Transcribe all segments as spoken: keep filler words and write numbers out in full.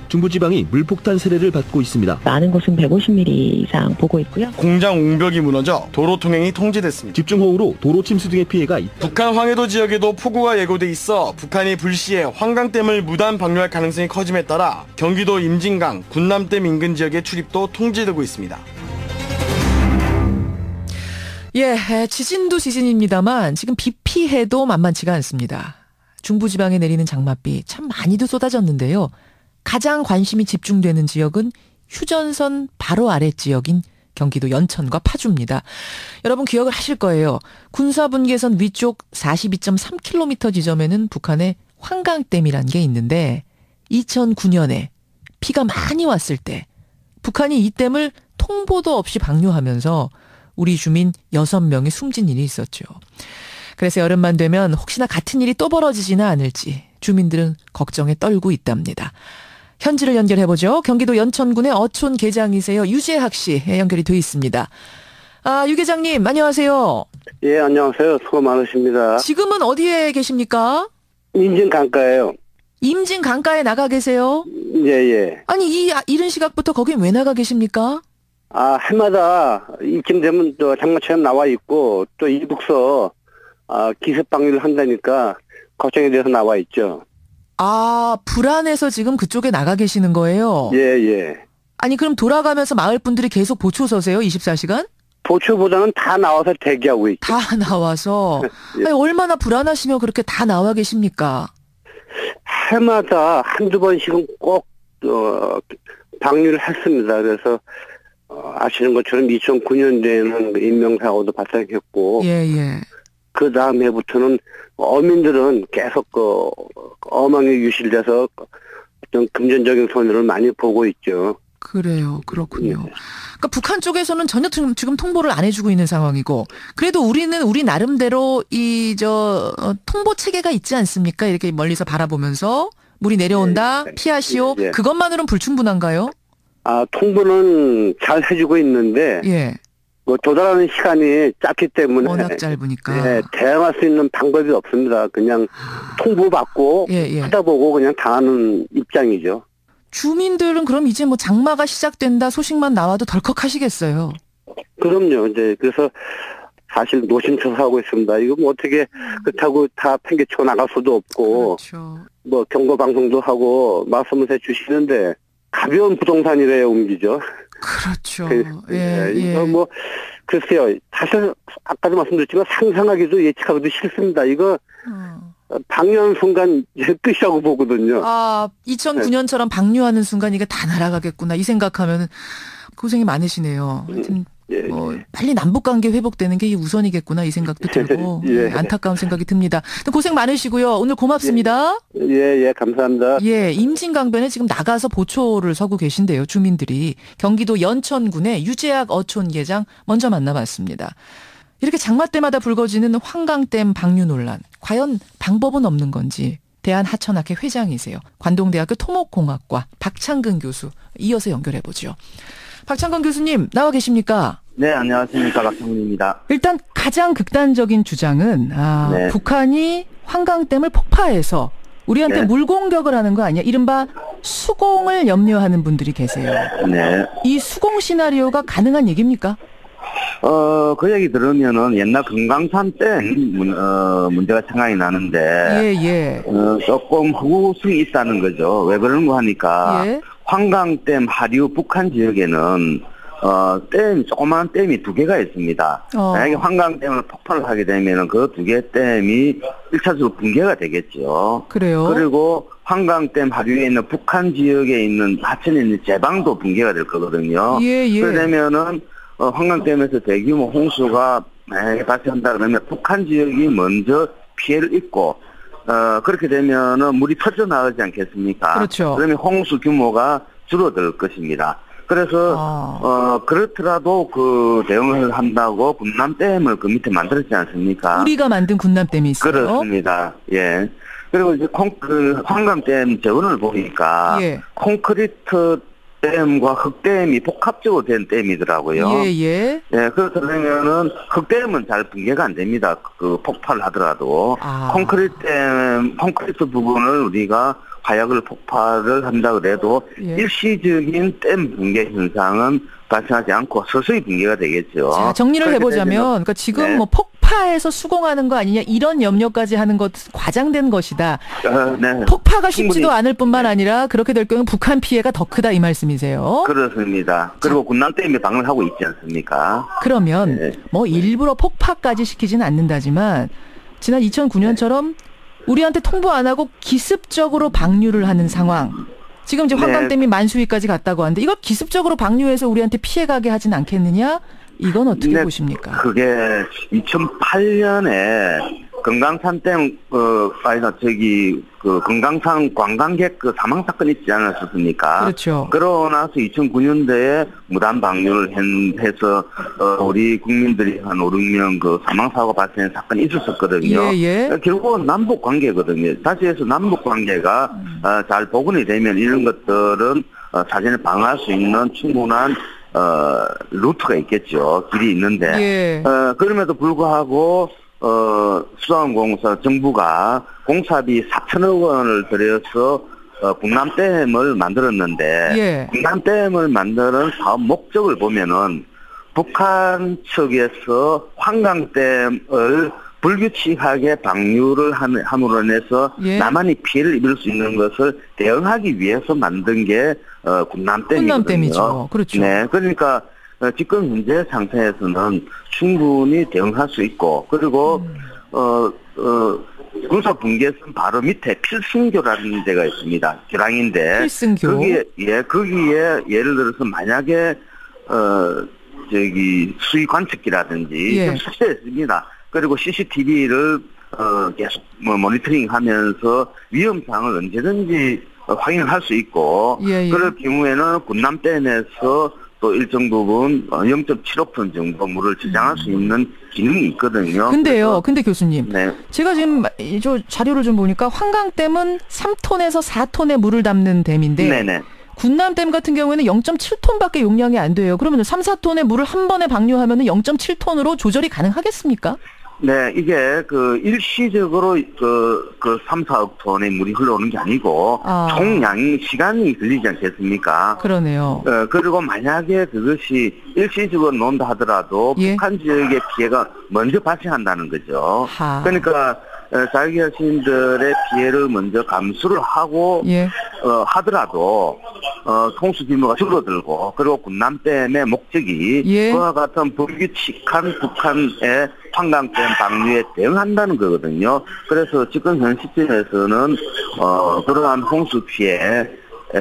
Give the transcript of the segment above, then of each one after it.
중부지방이 물폭탄 세례를 받고 있습니다. 많은 곳은 백오십 밀리미터 이상 보고 있고요. 공장 옹벽이 무너져 도로 통행이 통제됐습니다. 집중호우로 도로 침수 등의 피해가 있다. 북한 황해도 지역에도 폭우가 예고돼 있어 북한이 불시에 환강댐을 무단 방류할 가능성이 커짐에 따라 경기도 임진강, 군남댐 인근 지역의 출입도 통제되고 있습니다. 예, 지진도 지진입니다만 지금 비 피해도 만만치가 않습니다. 중부지방에 내리는 장맛비 참 많이도 쏟아졌는데요. 가장 관심이 집중되는 지역은 휴전선 바로 아래 지역인 경기도 연천과 파주입니다. 여러분 기억을 하실 거예요. 군사분계선 위쪽 사십이 점 삼 킬로미터 지점에는 북한의 환강댐이라는 게 있는데 이천구 년에 비가 많이 왔을 때 북한이 이 댐을 통보도 없이 방류하면서 우리 주민 여섯 명이 숨진 일이 있었죠. 그래서 여름만 되면 혹시나 같은 일이 또 벌어지지는 않을지 주민들은 걱정에 떨고 있답니다. 현지를 연결해보죠. 경기도 연천군의 어촌 계장이세요. 유재학 씨 연결이 돼 있습니다. 아, 유 계장님 안녕하세요. 예, 안녕하세요. 수고 많으십니다. 지금은 어디에 계십니까? 임진 강가예요. 임진 강가에 나가 계세요? 예, 예. 아니 이 이른 시각부터 거긴 왜 나가 계십니까? 아, 해마다 이쯤 되면 또 장마처럼 나와 있고 또 이북서 아, 기습 방류를 한다니까 걱정이 돼서 나와 있죠. 아, 불안해서 지금 그쪽에 나가 계시는 거예요? 예, 예. 아니 그럼 돌아가면서 마을 분들이 계속 보초 서세요? 이십사 시간? 보초보다는 다 나와서 대기하고 있죠. 다 나와서? 예. 아니, 얼마나 불안하시면 그렇게 다 나와 계십니까? 해마다 한두 번씩은 꼭 어, 방류를 했습니다. 그래서 어, 아시는 것처럼 이천구 년도에는 인명사고도 발생했고 예, 예. 그 다음 해부터는 어민들은 계속 그 어망에 유실돼서 어떤 금전적인 손해를 많이 보고 있죠. 그래요. 그렇군요. 그러니까 북한 쪽에서는 전혀 지금 통보를 안 해주고 있는 상황이고 그래도 우리는 우리 나름대로 이 저 통보 체계가 있지 않습니까? 이렇게 멀리서 바라보면서 물이 내려온다. 예, 피하시오. 예. 그것만으로는 불충분한가요? 아, 통보는 잘 해주고 있는데 예. 뭐 도달하는 시간이 짧기 때문에 워낙 짧으니까. 예, 대응할 수 있는 방법이 없습니다. 그냥 통보받고 예, 예. 쳐다보고 그냥 당하는 입장이죠. 주민들은 그럼 이제 뭐 장마가 시작된다 소식만 나와도 덜컥하시겠어요. 그럼요. 이제 그래서 사실 노심초사하고 있습니다. 이거 뭐 어떻게 그렇다고 다 팽개쳐 나갈 수도 없고 그렇죠. 뭐 경고 방송도 하고 말씀을 해주시는데 가벼운 부동산이래요 옮기죠. 그렇죠. 그, 예, 예, 예. 이거 뭐 글쎄요. 사실 아까도 말씀드렸지만 상상하기도 예측하기도 싫습니다. 이거 어. 방류하는 순간 끝이라고 보거든요. 아, 이천구 년처럼 방류하는 순간 이게 다 날아가겠구나 이 생각하면 고생이 많으시네요. 하여튼 예, 뭐 예. 빨리 남북관계 회복되는 게 우선이겠구나 이 생각도 들고 예. 안타까운 생각이 듭니다. 고생 많으시고요. 오늘 고맙습니다. 예, 예, 감사합니다. 예, 임진강변에 지금 나가서 보초를 서고 계신데요. 주민들이 경기도 연천군의 유재학 어촌계장 먼저 만나봤습니다. 이렇게 장마 때마다 불거지는 환강댐 방류 논란. 과연 방법은 없는 건지 대한하천학회 회장이세요. 관동대학교 토목공학과 박창근 교수 이어서 연결해보죠. 박창근 교수님 나와 계십니까? 네, 안녕하십니까. 박창근입니다. 일단 가장 극단적인 주장은 아, 네. 북한이 환강댐을 폭파해서 우리한테 네. 물공격을 하는 거 아니야? 이른바 수공을 염려하는 분들이 계세요. 네. 이 수공 시나리오가 가능한 얘기입니까? 어, 그 얘기 들으면은 옛날 금강산 때 문, 어, 문제가 생각이 나는데. 예, 예. 어, 조금 허구성이 있다는 거죠. 왜 그런 거 하니까. 예. 환강댐 하류 북한 지역에는 어, 댐, 조그마한 댐이 두 개가 있습니다. 어. 만약에 환강댐을 폭발을 하게 되면은 그 두 개 댐이 일차적으로 붕괴가 되겠죠. 그래요? 그리고 환강댐 하류에 있는 북한 지역에 있는 하천에 있는 제방도 붕괴가 될 거거든요. 예, 예. 그러면은 어, 환강댐에서 대규모 홍수가 만약에 발생한다 그러면 북한 지역이 먼저 피해를 입고 어, 그렇게 되면은 물이 퍼져나가지 않겠습니까? 그렇죠. 그러면 홍수 규모가 줄어들 것입니다. 그래서, 아. 어, 그렇더라도 그 대응을 한다고 군남댐을 그 밑에 만들었지 않습니까? 우리가 만든 군남댐이 있어요. 그렇습니다. 예. 그리고 이제 콩, 그, 환강댐 재원을 보니까. 예. 콘크리트 댐과 흙댐이 복합적으로 된 댐이더라고요. 예, 예. 예, 그러면은 흙댐은 잘 붕괴가 안 됩니다. 그 폭발을 하더라도. 아. 콘크리트 댐, 콘크리트 부분을 우리가 화약을 폭발을 한다 그래도 예. 일시적인 댐 붕괴 현상은 발생하지 않고 서서히 붕괴가 되겠죠. 자, 정리를 그렇게 해보자면, 되면은, 그러니까 지금 네. 뭐 폭파해서 수공하는 거 아니냐 이런 염려까지 하는 것 과장된 것이다. 어, 네. 폭파가 충분히- 쉽지도 않을 뿐만 네. 아니라 그렇게 될 경우 북한 피해가 더 크다 이 말씀이세요. 그렇습니다. 그리고 군남댐이 방문하고 있지 않습니까? 그러면 네. 뭐 일부러 폭파까지 시키지는 않는다지만 지난 이천구 년처럼 우리한테 통보 안 하고 기습적으로 방류를 하는 상황. 지금 이제 네. 환강댐이 만수위까지 갔다고 하는데 이걸 기습적으로 방류해서 우리한테 피해가게 하진 않겠느냐? 이건 어떻게 네, 보십니까? 그게 이천팔 년에 금강산 댐, 어, 아니다, 저기, 그, 금강산 관광객 그 사망 사건 있지 않았습니까? 그렇죠. 그러고 나서 이천구 년도에 무단 방류를 한- 해서, 어, 우리 국민들이 한 오륙 명 그 사망사고 발생한 사건이 있었었거든요. 예, 예. 결국은 남북 관계거든요. 다시 해서 남북 관계가, 음. 어, 잘 복원이 되면 이런 것들은, 어, 사진을 방어할 수 있는 충분한, 어, 루트가 있겠죠. 길이 있는데. 예. 어, 그럼에도 불구하고, 어, 수자원공사 정부가 공사비 사천억 원을 들여서 어, 군남댐을 만들었는데 예. 군남댐을 만드는 사업 목적을 보면은 북한 측에서 환강댐을 불규칙하게 방류를 함- 함으로 인해서 예. 남한이 피해를 입을 수 있는 것을 대응하기 위해서 만든 게 어, 군남댐이거든요. 군남댐이죠. 그렇죠. 네, 그러니까 어, 지금 현재 상태에서는 충분히 대응할 수 있고 그리고 음. 어, 어, 군사 분계선 바로 밑에 필승교라는 데가 있습니다. 교량인데 필승교. 거기에 예 거기에 예를 들어서 만약에 어 저기 수위 관측기라든지 예. 설치되어 있습니다. 그리고 씨씨티비를 어 계속 뭐 모니터링하면서 위험상을 언제든지 어, 확인을 할 수 있고 예, 예. 그럴 경우에는 군남댐에서 또 일정 부분 영 점 칠오 톤 정도 물을 저장할 수 있는 기능이 있거든요. 근데요, 그래서- 근데 교수님. 네. 제가 지금 이 저 자료를 좀 보니까 환강댐은 삼 톤에서 사 톤의 물을 담는 댐인데 네네. 군남댐 같은 경우에는 영 점 칠 톤밖에 용량이 안 돼요. 그러면 삼, 사 톤의 물을 한 번에 방류하면 영 점 칠 톤으로 조절이 가능하겠습니까? 네, 이게 그 일시적으로 그, 그 삼, 사억 톤의 물이 흘러오는 게 아니고 아. 총량이 시간이 걸리지 않겠습니까? 그러네요. 어, 그리고 만약에 그것이 일시적으로 논다 하더라도 예. 북한 지역의 피해가 먼저 발생한다는 거죠. 하. 그러니까 어, 자기 자신들의 피해를 먼저 감수를 하고 예. 어, 하더라도 어, 통수 규모가 줄어들고 그리고 군남댐의 목적이 예. 그와 같은 불규칙한 북한의 환강댐 방류에 대응한다는 거거든요. 그래서 지금 현 시점에서는 어, 그러한 홍수 피해에는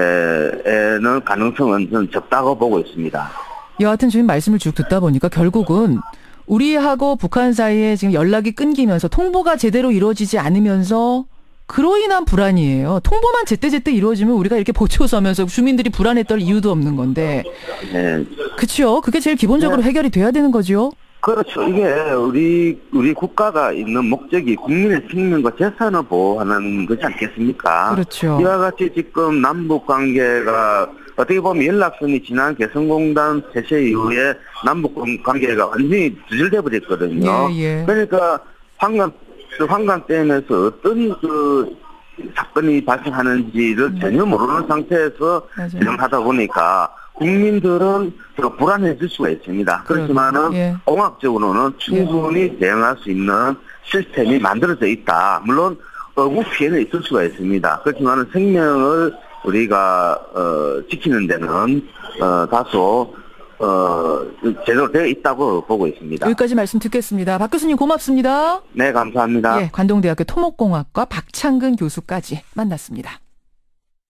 가능성은 좀 적다고 보고 있습니다. 여하튼 지금 말씀을 쭉 듣다 보니까 결국은 우리하고 북한 사이에 지금 연락이 끊기면서 통보가 제대로 이루어지지 않으면서 그로 인한 불안이에요. 통보만 제때제때 이루어지면 우리가 이렇게 보초서면서 주민들이 불안에 떨 이유도 없는 건데. 네. 그렇죠. 그게 제일 기본적으로 네. 해결이 돼야 되는 거죠. 그렇죠. 이게 우리 우리 국가가 있는 목적이 국민의 생명과 재산을 보호하는 것이 않겠습니까? 그렇죠. 이와 같이 지금 남북 관계가 어떻게 보면 연락선이 지난 개성공단 폐쇄 이후에 남북 관계가 완전히 두절돼 버렸거든요. 예, 예. 그러니까 환강 환강댐에서 어떤 그 사건이 발생하는지를 전혀 모르는 상태에서 음. 맞아요. 진행하다 보니까 국민들은 더 불안해질 수가 있습니다. 그렇지만은 예. 공학적으로는 충분히 대응할 수 있는 시스템이 만들어져 있다. 물론 어구 피해는 있을 수가 있습니다. 그렇지만은 생명을 우리가 어, 지키는 데는 어, 다소 어, 제대로 되어 있다고 보고 있습니다. 여기까지 말씀 듣겠습니다. 박 교수님 고맙습니다. 네, 감사합니다. 예, 관동대학교 토목공학과 박창근 교수까지 만났습니다.